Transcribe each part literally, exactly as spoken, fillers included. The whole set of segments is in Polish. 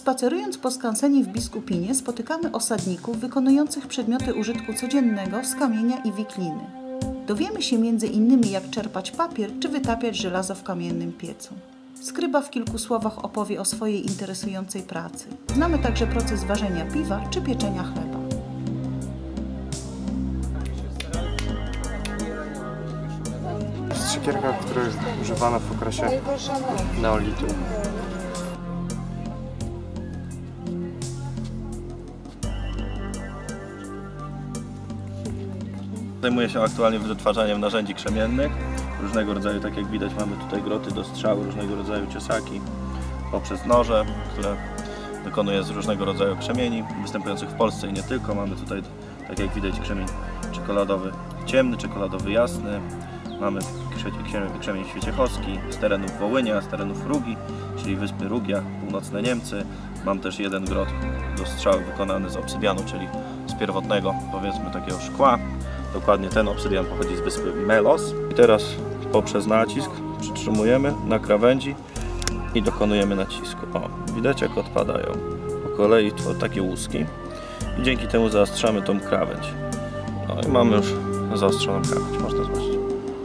Spacerując po skansenie w Biskupinie spotykamy osadników wykonujących przedmioty użytku codziennego z kamienia i wikliny. Dowiemy się między innymi, jak czerpać papier czy wytapiać żelazo w kamiennym piecu. Skryba w kilku słowach opowie o swojej interesującej pracy. Znamy także proces ważenia piwa czy pieczenia chleba. Siekierka, która jest używana w okresie neolitu. Zajmuję się aktualnie wytwarzaniem narzędzi krzemiennych. Różnego rodzaju, tak jak widać, mamy tutaj groty do strzału, różnego rodzaju ciosaki, poprzez noże, które wykonuję z różnego rodzaju krzemieni, występujących w Polsce i nie tylko. Mamy tutaj, tak jak widać, krzemień czekoladowy ciemny, czekoladowy jasny. Mamy krzemień świeciechowski z terenów Wołynia, z terenów Rugi, czyli wyspy Rugia, północne Niemcy. Mam też jeden grot do strzału wykonany z obsydianu, czyli z pierwotnego, powiedzmy, takiego szkła. Dokładnie ten obsydian pochodzi z wyspy Melos. I teraz poprzez nacisk przytrzymujemy na krawędzi i dokonujemy nacisku. O, widać, jak odpadają po kolei takie łuski i dzięki temu zaostrzamy tą krawędź. No i mamy już zaostrzoną krawędź, można zobaczyć.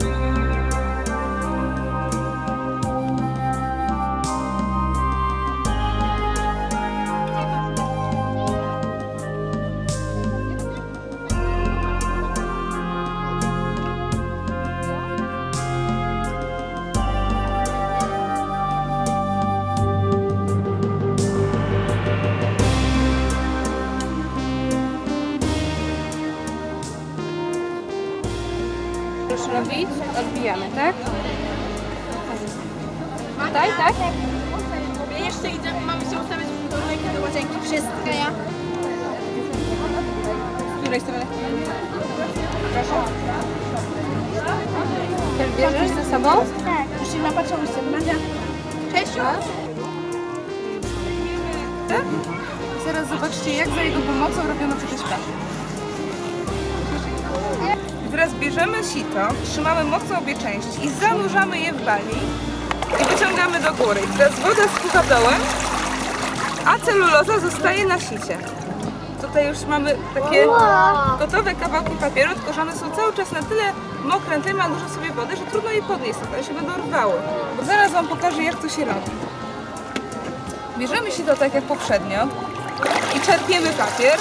Proszę robić, odbijamy, tak? Tutaj, tak? Ja jeszcze idę, mamy się ustawić do łazienki. Wszystko ja. Z której strony? Proszę. Też bierzesz ze sobą? Tak. Już się napatrzyłyście, Nadia. Cześć! Tak? Zaraz zobaczcie, jak za jego pomocą robiono przecież pracę. Teraz bierzemy sito, trzymamy mocno obie części i zanurzamy je w bali i wyciągamy do góry. I teraz woda spływa dołem, a celuloza zostaje na sicie. Tutaj już mamy takie gotowe kawałki papieru, tylko że one są cały czas na tyle mokre, na tyle ma dużo sobie wody, że trudno je podnieść, one się będą rwały. Bo zaraz Wam pokażę, jak to się robi. Bierzemy sito tak jak poprzednio i czerpiemy papier.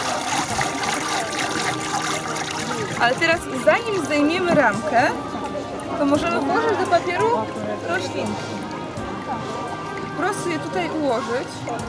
Ale teraz, zanim zdejmiemy ramkę, to możemy włożyć do papieru roślinki. Proszę je tutaj ułożyć.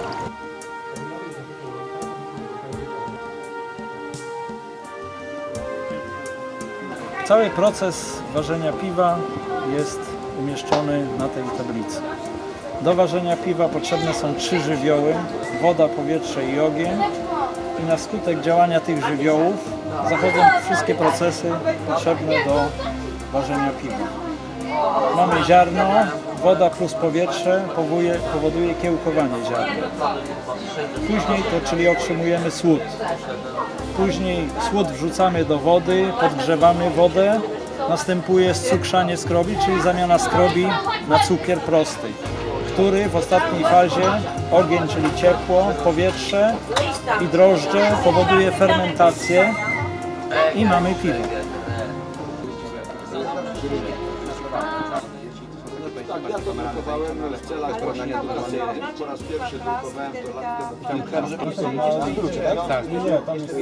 Cały proces ważenia piwa jest umieszczony na tej tablicy. Do ważenia piwa potrzebne są trzy żywioły: woda, powietrze i ogień. I na skutek działania tych żywiołów zachodzą wszystkie procesy potrzebne do ważenia piwa. Mamy ziarno, woda plus powietrze powoduje, powoduje kiełkowanie ziarna. Później to, czyli otrzymujemy słód. Później słód wrzucamy do wody, podgrzewamy wodę. Następuje scukrzanie skrobi, czyli zamiana skrobi na cukier prosty, który w ostatniej fazie, ogień, czyli ciepło, powietrze i drożdże, powoduje fermentację i mamy piwo. Tak, ja to drukowałem w celach właśnie edukacyjnych. Po raz pierwszy drukowałem to lat Tak, nie, tam jest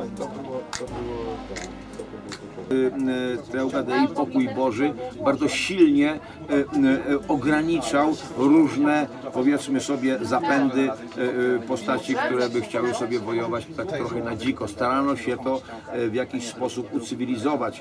Eugdei Pokój Boży bardzo silnie ograniczał różne, powiedzmy sobie, zapędy postaci, które by chciały sobie wojować tak trochę na dziko. Starano się to w jakiś sposób ucywilizować.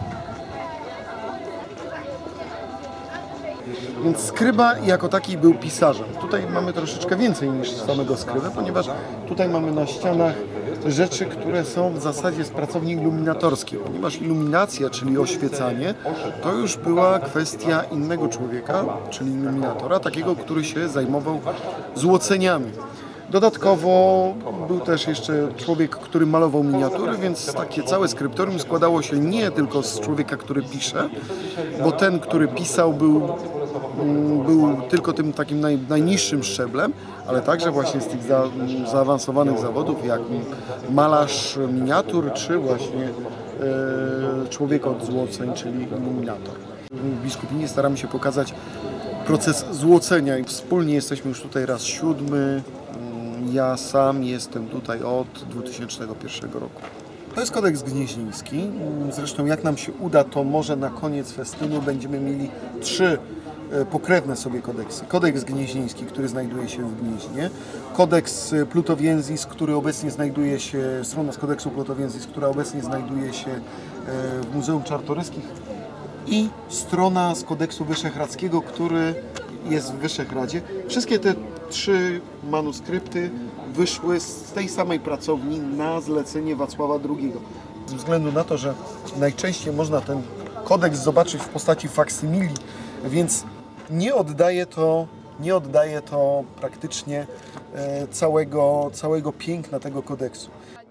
Więc skryba jako taki był pisarzem. Tutaj mamy troszeczkę więcej niż samego skryby, ponieważ tutaj mamy na ścianach rzeczy, które są w zasadzie z pracowni iluminatorskiej, ponieważ iluminacja, czyli oświecanie, to już była kwestia innego człowieka, czyli iluminatora, takiego, który się zajmował złoceniami. Dodatkowo był też jeszcze człowiek, który malował miniatury, więc takie całe skryptorium składało się nie tylko z człowieka, który pisze, bo ten, który pisał, był, był tylko tym takim naj, najniższym szczeblem, ale także właśnie z tych za, zaawansowanych zawodów, jak malarz miniatur, czy właśnie e, człowiek od złoceń, czyli iluminator. W Biskupinie staramy się pokazać proces złocenia i wspólnie jesteśmy już tutaj raz siódmy. Ja sam jestem tutaj od dwa tysiące pierwszego roku. To jest kodeks gnieźnieński. Zresztą jak nam się uda, to może na koniec festynu będziemy mieli trzy pokrewne sobie kodeksy. Kodeks gnieźnieński, który znajduje się w Gnieźnie. Kodeks Plutowienzis, który obecnie znajduje się, strona z kodeksu Plutowienzis, która obecnie znajduje się w Muzeum Czartoryskich. I strona z kodeksu Wyszehradzkiego, który jest w Wyszehradzie. Wszystkie te trzy manuskrypty wyszły z tej samej pracowni na zlecenie Wacława drugiego. Ze względu na to, że najczęściej można ten kodeks zobaczyć w postaci faksymili, więc nie oddaje to, nie oddaje to praktycznie e, całego, całego piękna tego kodeksu.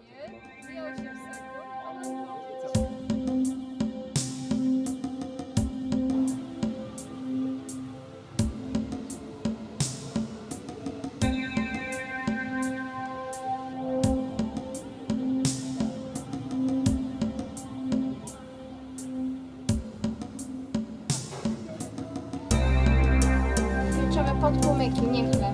Pod płomyki, nie chleb.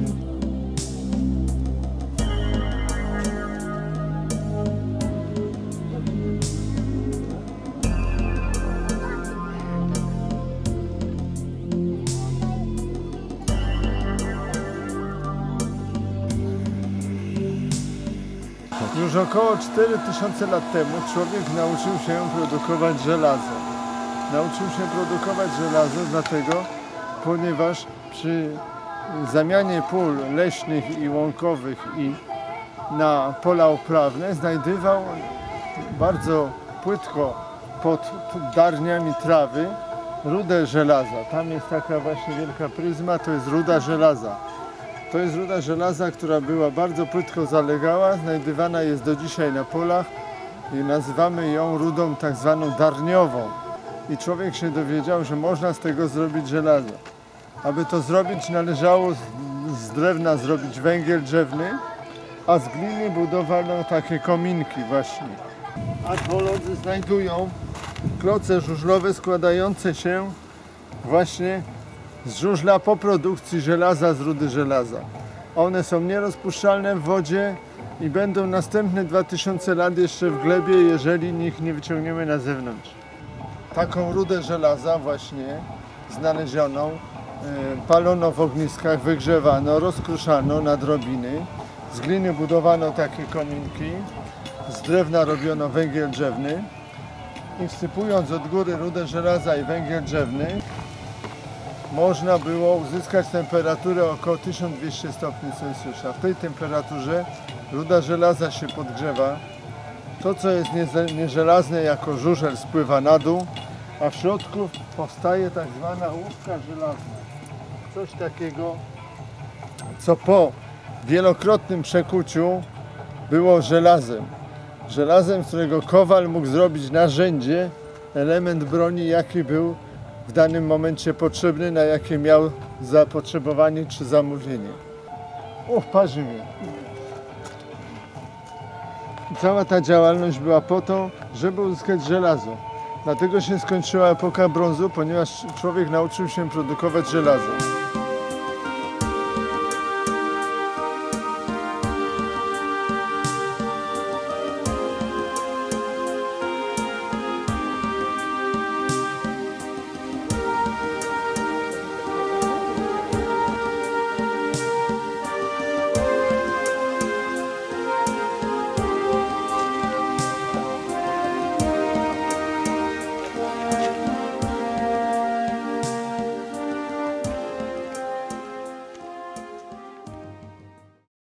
Już około cztery tysiące lat temu człowiek nauczył się produkować żelazo. Nauczył się produkować żelazo dlatego, ponieważ przy zamianie pól leśnych i łąkowych i na pola uprawne znajdywał bardzo płytko pod darniami trawy rudę żelaza. Tam jest taka właśnie wielka pryzma, to jest ruda żelaza. To jest ruda żelaza, która była bardzo płytko zalegała, znajdywana jest do dzisiaj na polach i nazywamy ją rudą tak zwaną darniową. I człowiek się dowiedział, że można z tego zrobić żelazo. Aby to zrobić, należało z, z drewna zrobić węgiel drzewny, a z gliny budowano takie kominki właśnie. Archeolodzy znajdują kloce żużlowe składające się właśnie z żużla po produkcji żelaza z rudy żelaza. One są nierozpuszczalne w wodzie i będą następne dwa tysiące lat jeszcze w glebie, jeżeli ich nie wyciągniemy na zewnątrz. Taką rudę żelaza właśnie znalezioną palono w ogniskach, wygrzewano, rozkruszano na drobiny. Z gliny budowano takie kominki, z drewna robiono węgiel drzewny i wsypując od góry rudę żelaza i węgiel drzewny można było uzyskać temperaturę około tysiąc dwieście stopni Celsjusza. W tej temperaturze ruda żelaza się podgrzewa. To, co jest nieżelazne jako żużel, spływa na dół, a w środku powstaje tak zwana łupka żelazna. Coś takiego, co po wielokrotnym przekuciu było żelazem. Żelazem, z którego kowal mógł zrobić narzędzie, element broni, jaki był w danym momencie potrzebny, na jakie miał zapotrzebowanie czy zamówienie. Uch, parzy mnie. Cała ta działalność była po to, żeby uzyskać żelazo. Dlatego się skończyła epoka brązu, ponieważ człowiek nauczył się produkować żelazo.